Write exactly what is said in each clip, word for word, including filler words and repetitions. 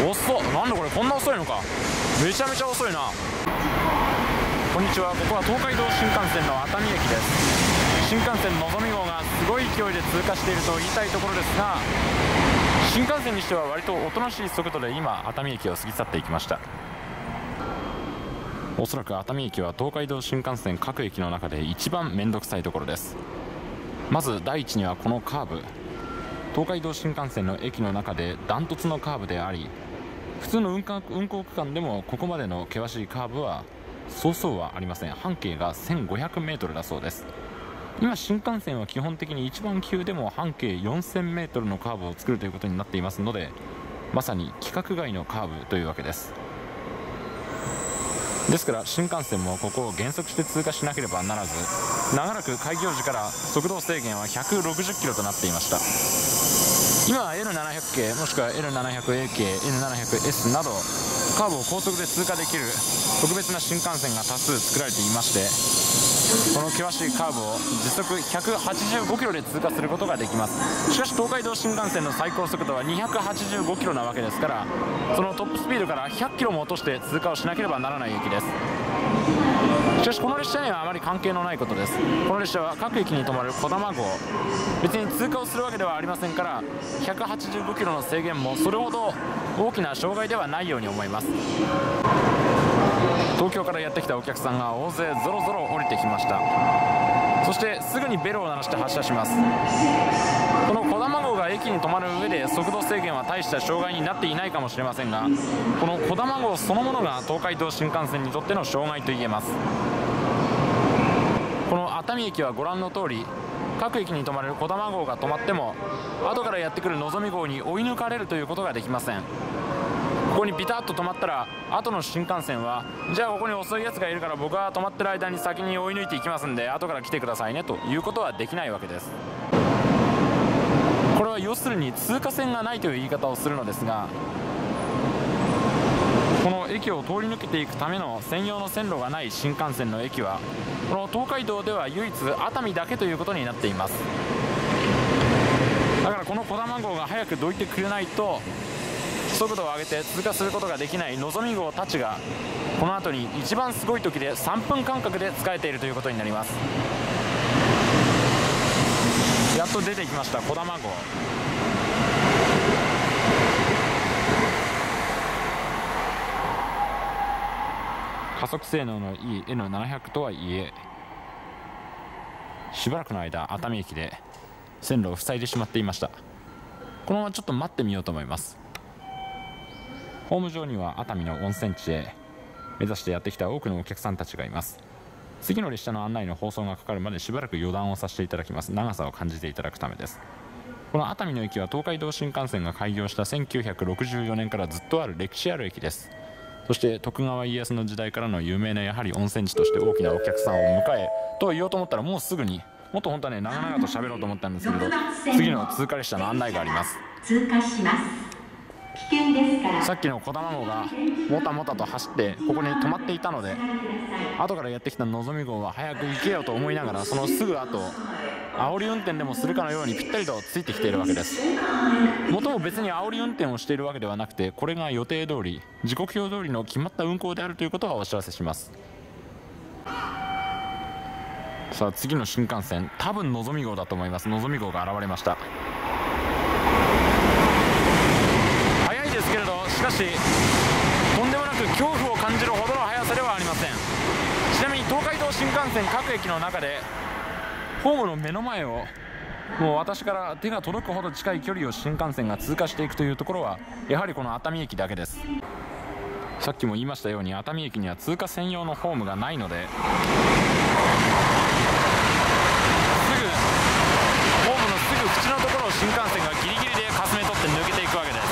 遅っ。なんでこれこんな遅いのか。めちゃめちゃ遅いな。こんにちは、ここは東海道新幹線の熱海駅です。新幹線のぞみ号がすごい勢いで通過していると言いたいところですが、新幹線にしては割とおとなしい速度で今熱海駅を過ぎ去っていきました。おそらく熱海駅は東海道新幹線各駅の中で一番面倒くさいところです。まず第一にはこのカーブ、東海道新幹線の駅の中でダントツのカーブであり、普通の運行運行区間でもここまでの険しいカーブはそうそうはありません。半径がせんごひゃくメートルだそうです。今新幹線は基本的に一番急でも半径よんせんメートルのカーブを作るということになっていますので、まさに規格外のカーブというわけです。ですから新幹線もここを減速して通過しなければならず、長らく開業時から速度制限はひゃくろくじゅっキロとなっていました。今は エルななひゃく 系もしくは エルななひゃくエー 系 エルななひゃくエス などカーブを高速で通過できる特別な新幹線が多数作られていまして、この険しいカーブを時速ひゃくはちじゅうごキロで通過することができます。しかし東海道新幹線の最高速度はにひゃくはちじゅうごキロなわけですから、そのトップスピードからひゃっキロも落として通過をしなければならない駅です。しかしこの列車にはあまり関係のないことです。この列車は各駅に止まるこだま号、別に通過をするわけではありませんから、ひゃくはちじゅうごキロの制限もそれほど大きな障害ではないように思います。東京からやってきたお客さんが大勢ぞろぞろ降りてきました。そしてすぐにベルを鳴らして発車します。このこだま号が駅に止まる上で速度制限は大した障害になっていないかもしれませんが、このこだま号そのものが東海道新幹線にとっての障害といえます。この熱海駅はご覧の通り、各駅に止まるこだま号が止まっても後からやってくるのぞみ号に追い抜かれるということができません。ここにビタッと止まったら後の新幹線は、じゃあここに遅いやつがいるから僕は止まってる間に先に追い抜いていきますんで後から来てくださいねということはできないわけです。これは要するに通過線がないという言い方をするのですが、この駅を通り抜けていくための専用の線路がない新幹線の駅はこの東海道では唯一熱海だけということになっています。だからこのこだま号が早くどいてくれないと速度を上げて通過することができないのぞみ号たちがこの後に一番すごい時でさんぷん間隔で使えているということになります。やっと出てきましたこだま号。加速性能のいい エヌななひゃく とはいえ、しばらくの間熱海駅で線路を塞いでしまっていました。このままちょっと待ってみようと思います。ホーム上には熱海の温泉地へ目指してやってきた多くのお客さんたちがいます。次の列車の案内の放送がかかるまでしばらく予断をさせていただきます。長さを感じていただくためです。この熱海の駅は東海道新幹線が開業したせんきゅうひゃくろくじゅうよねんからずっとある歴史ある駅です。そして徳川家康の時代からの有名なやはり温泉地として大きなお客さんを迎えと言おうと思ったら、もうすぐにもっと本当はね長々と喋ろうと思ったんですけど、次の通過列車の案内があります。 通過します。危険ですから。 さっきのこだま号がもたもたと走ってここに止まっていたので、後からやってきたのぞみ号は早く行けよと思いながら、そのすぐ後煽り運転でもするかのようにぴったりとついてきているわけです。もとも別に煽り運転をしているわけではなくて、これが予定通り時刻表通りの決まった運行であるということはお知らせします。さあ次の新幹線、多分のぞみ号だと思います。のぞみ号が現れました。速いですけれど、しかしとんでもなく恐怖を感じるほどの速さではありません。ちなみに東海道新幹線各駅の中でホームの目の前をもう私から手が届くほど近い距離を新幹線が通過していくというところはやはりこの熱海駅だけです。さっきも言いましたように熱海駅には通過専用のホームがないので、すぐホームのすぐ縁のところを新幹線がギリギリでかすめ取って抜けていくわけです。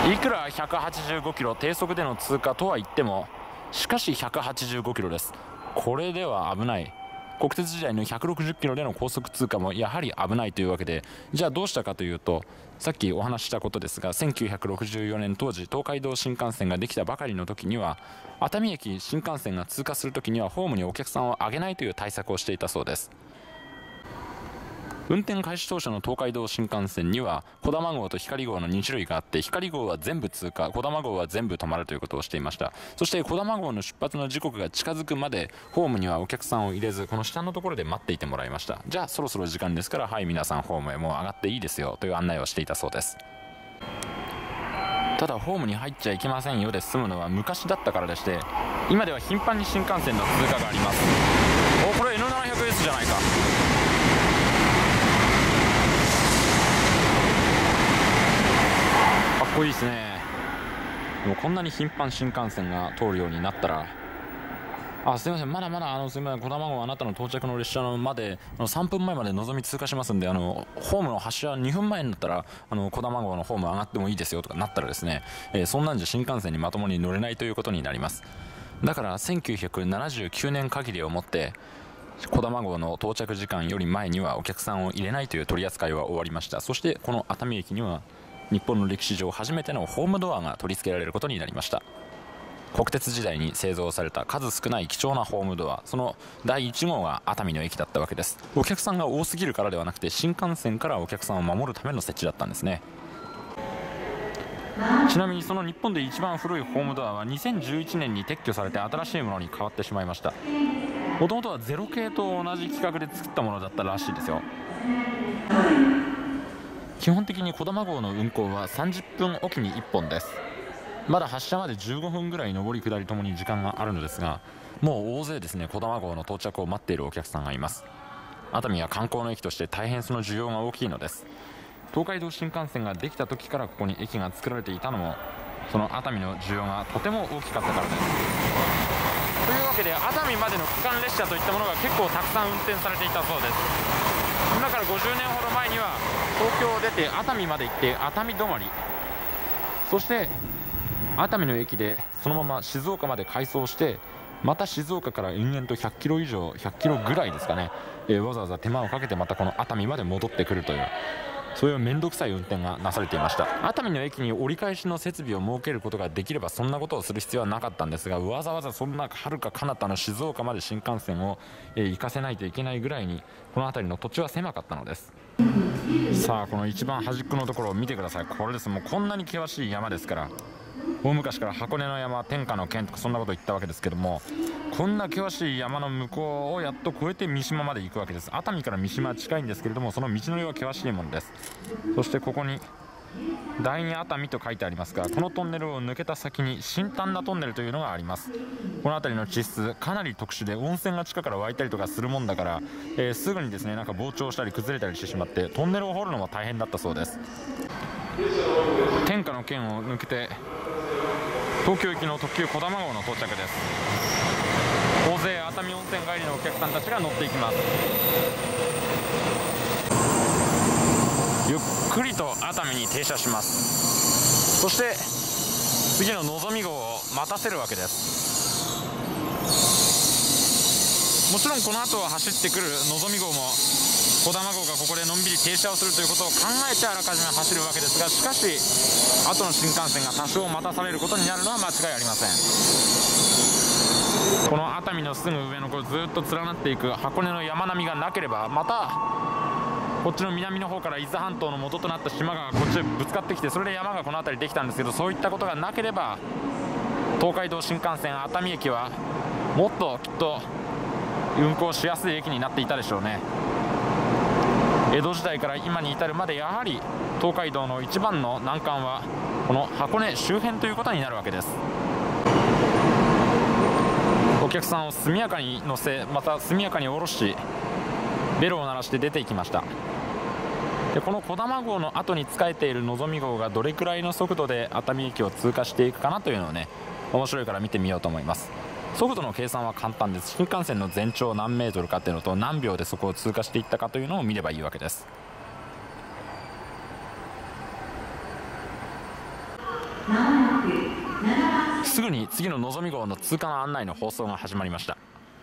いくらひゃくはちじゅうごキロ低速での通過とは言っても、しかしひゃくはちじゅうごキロです。これでは危ない。国鉄時代のひゃくろくじゅっキロでの高速通過もやはり危ないというわけで、じゃあどうしたかというと、さっきお話ししたことですが、せんきゅうひゃくろくじゅうよねん当時東海道新幹線ができたばかりの時には、熱海駅新幹線が通過する時にはホームにお客さんを上げないという対策をしていたそうです。 運転開始当初の東海道新幹線にはこだま号とひかり号のに種類があって、ひかり号は全部通過、こだま号は全部止まるということをしていました。そしてこだま号の出発の時刻が近づくまでホームにはお客さんを入れず、この下のところで待っていてもらいました。じゃあそろそろ時間ですから、はい皆さんホームへもう上がっていいですよという案内をしていたそうです。ただホームに入っちゃいけませんよで済むのは昔だったからでして、今では頻繁に新幹線の通過があります。お、これ エヌななひゃくエス じゃないか。かっこいいですね。もうこんなに頻繁新幹線が通るようになったら、あ、すいません、まだまだあのすいません、こだま号あなたの到着の列車のまであのさんぷんまえまでのぞみ通過しますんで、あのホームの発車にふんまえになったらあのこだま号のホーム上がってもいいですよとかなったらですね、えー、そんなんじゃ新幹線にまともに乗れないということになります。だからせんきゅうひゃくななじゅうきゅうねん限りをもってこだま号の到着時間より前にはお客さんを入れないという取り扱いは終わりました。そしてこの熱海駅には日本の歴史上初めてのホームドアが取り付けられることになりました。国鉄時代に製造された数少ない貴重なホームドア、そのだいいち号が熱海の駅だったわけです。お客さんが多すぎるからではなくて、新幹線からお客さんを守るための設置だったんですね。ちなみにその日本で一番古いホームドアはにせんじゅういちねんに撤去されて新しいものに変わってしまいました。もともとはゼロ系と同じ規格で作ったものだったらしいですよ。基本的にこだま号の運行はさんじゅっぷんおきにいっぽんです。まだ発車までじゅうごふんぐらい上り下りともに時間があるのですが、もう大勢ですね、こだま号の到着を待っているお客さんがいます。熱海は観光の駅として大変その需要が大きいのです。東海道新幹線ができた時からここに駅が作られていたのも、その熱海の需要がとても大きかったからです。というわけで熱海までの区間列車といったものが結構たくさん運転されていたそうです。今からごじゅうねんほど前には東京を出て熱海まで行って熱海止まり、そして熱海の駅でそのまま静岡まで回送して、また静岡から延々とひゃっキロ以上、ひゃっキロぐらいですかね、えー、わざわざ手間をかけてまたこの熱海まで戻ってくるという、そういう面倒くさい運転がなされていました。熱海の駅に折り返しの設備を設けることができればそんなことをする必要はなかったんですが、わざわざそんなはるか彼方の静岡まで新幹線を、えー、行かせないといけないぐらいにこの辺りの土地は狭かったのです。さあこの一番端っこのところを見てください。これです。もうこんなに険しい山ですから、大昔から箱根の山、天下の剣とかそんなこと言ったわけですけども、こんな険しい山の向こうをやっと越えて三島まで行くわけです。熱海から三島は近いんですけれども、その道のりは険しいものです。そしてここに第二熱海と書いてありますが、このトンネルを抜けた先に新丹那トンネルというのがあります。この辺りの地質かなり特殊で、温泉が地下から湧いたりとかするもんだから、えー、すぐにですねなんか膨張したり崩れたりしてしまって、トンネルを掘るのも大変だったそうです。天下の剣を抜けて東京行きの特急こだま号の到着です。大勢熱海温泉帰りのお客さんたちが乗っていきます。ゆっくりと熱海に停車します。そして次ののぞみ号を待たせるわけです。もちろんこの後は走ってくるのぞみ号もこだま号がここでのんびり停車をするということを考えてあらかじめ走るわけですが、しかし後の新幹線が多少待たされることになるのは間違いありません。この熱海のすぐ上のこうずっと連なっていく箱根の山並みがなければ、またこっちの南の方から伊豆半島の元となった島がこっちへぶつかってきて、それで山がこの辺りできたんですけど、そういったことがなければ東海道新幹線熱海駅はもっときっと運行しやすい駅になっていたでしょうね。江戸時代から今に至るまで、やはり東海道の一番の難関はこの箱根周辺ということになるわけです。お客さんを速やかに乗せ、また速やかに降ろし、ベルを鳴らして出ていきました。でこのこだま号の後に使えているのぞみ号がどれくらいの速度で熱海駅を通過していくかなというのをね、面白いから見てみようと思います。速度の計算は簡単です。新幹線の全長何メートルかっていうのと、何秒でそこを通過していったかというのを見ればいいわけです。すぐに次ののぞみ号の通過の案内の放送が始まりました。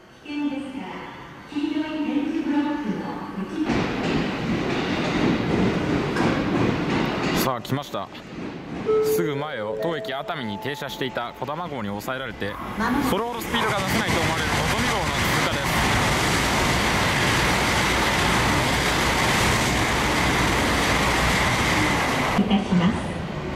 さあ来ました。すぐ前を当駅熱海に停車していたこだま号に抑えられて、それほどスピードが出せないと思われるのぞみ号の通過です。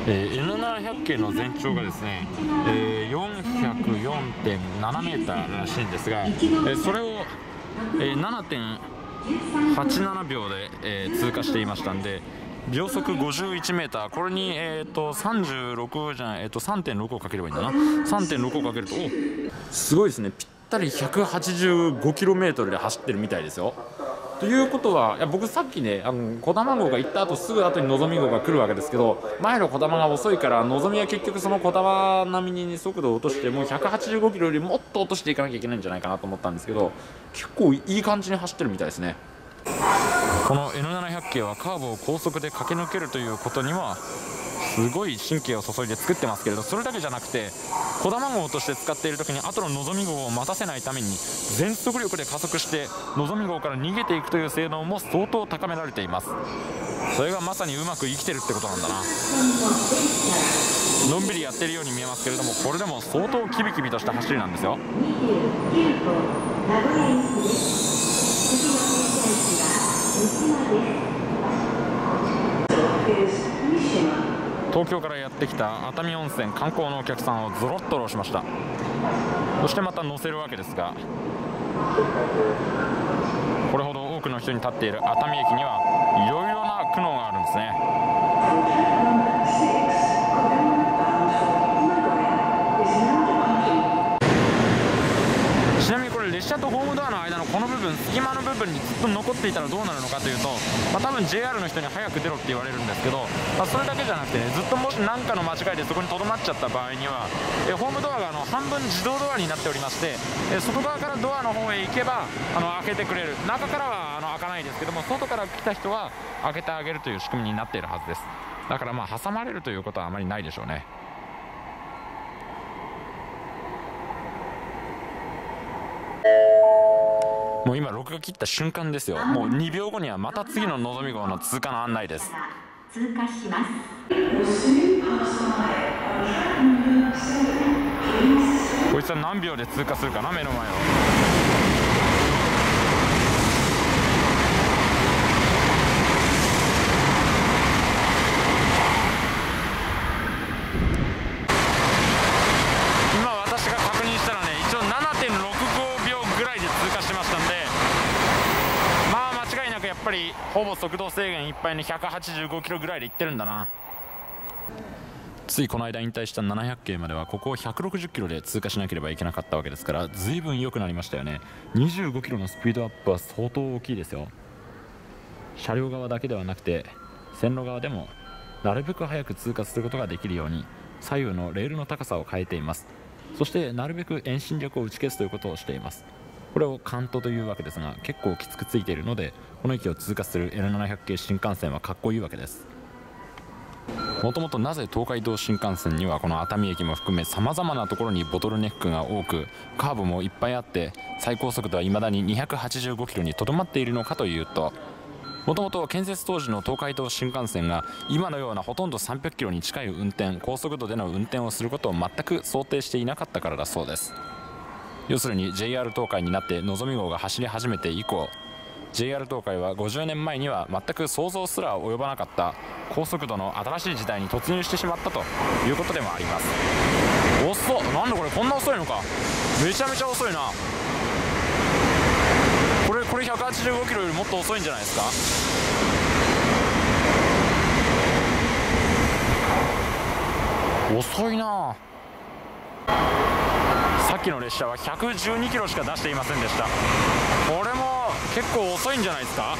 えー、エヌななひゃく 系の全長がですね、えー、よんひゃくよんてんななメーターらしいんですが、えー、それを、えー、ななてんはちななびょうで、えー、通過していましたんで、秒速ごじゅういちメーター、これに、えー、とさんじゅうろくじゃない、えー、と さんてんろく をかければいいんだな。 さんてんろく をかけると、おすごいですね、ぴったり ひゃくはちじゅうごキロメートル で走ってるみたいですよ。ということは、いや僕さっきね、あの児玉号が行った後すぐ後にのぞみ号が来るわけですけど、前の児玉が遅いからのぞみは結局その児玉並みに速度を落として、もうひゃくはちじゅうごキロよりもっと落としていかなきゃいけないんじゃないかなと思ったんですけど、結構いい感じに走ってるみたいですね。この エヌななひゃく 系はカーブを高速で駆け抜けるということにはすごい神経を注いで作ってますけれど、それだけじゃなくて児玉号として使っている時に後ののぞみ号を待たせないために全速力で加速してのぞみ号から逃げていくという性能も相当高められています。それがまさにうまく生きてるってことなんだな。のんびりやってるように見えますけれども、これでも相当キビキビとした走りなんですよ。東京からやってきた熱海温泉観光のお客さんをゾロッと降ろしました。そしてまた乗せるわけですが、これほど多くの人に立っている熱海駅にはいろいろな苦悩があるんですね。ちなみにこれ列車とホームドアの間のこの部分、隙間の部分にずっと残っていたらどうなるのかというと、まあ、多分 ジェイアール の人に早く出ろって言われるんですけど、まあ、それだけじゃなくてね、ずっともし何かの間違いでそこにとどまっちゃった場合には、えホームドアがあの半分自動ドアになっておりまして、え外側からドアの方へ行けばあの開けてくれる、中からはあの開かないですけども、外から来た人は開けてあげるという仕組みになっているはずです。だからまあ挟まれるということはあまりないでしょうね。もう今録画切った瞬間ですよ。もうにびょうごにはまた次ののぞみ号の通過の案内です。 通過します。 こいつは何秒で通過するかな、目の前を。今私が確認したらね、一応 ななてんろくごびょうぐらいで通過してましたんで、まあ間違いなくやっぱりほぼ速度制限いっぱいのひゃくはちじゅうごキロぐらいで行ってるんだな。ついこの間引退したななひゃく系まではここをひゃくろくじゅっキロで通過しなければいけなかったわけですから、随分良くなりましたよね。にじゅうごキロのスピードアップは相当大きいですよ。車両側だけではなくて線路側でもなるべく早く通過することができるように左右のレールの高さを変えています。そしてなるべく遠心力を打ち消すということをしています。これをカントというわけですが、結構きつくついているのでこの駅を通過する エヌななひゃく 系新幹線はかっこいいわけです。もともとなぜ東海道新幹線にはこの熱海駅も含めさまざまなところにボトルネックが多く、カーブもいっぱいあって最高速度はいまだににひゃくはちじゅうごキロにとどまっているのかというと、もともと建設当時の東海道新幹線が今のようなほとんどさんびゃくキロに近い運転、高速度での運転をすることを全く想定していなかったからだそうです。要するに ジェイアール 東海になってのぞみ号が走り始めて以降、 ジェイアール 東海はごじゅうねんまえには全く想像すら及ばなかった高速度の新しい時代に突入してしまったということでもあります。遅っ、なんでこれこんな遅いのか、めちゃめちゃ遅いな。これこれひゃくはちじゅうごキロよりもっと遅いんじゃないですか。遅いな。さっきの列車はひゃくじゅうにキロしか出していませんでした。これも結構遅いんじゃないですか。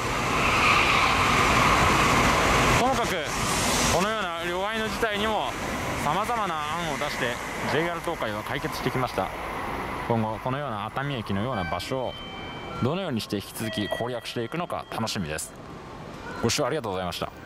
ともかくこのような両替の事態にもさまざまな案を出して ジェイアール 東海は解決してきました。今後このような熱海駅のような場所をどのようにして引き続き攻略していくのか楽しみです。ご視聴ありがとうございました。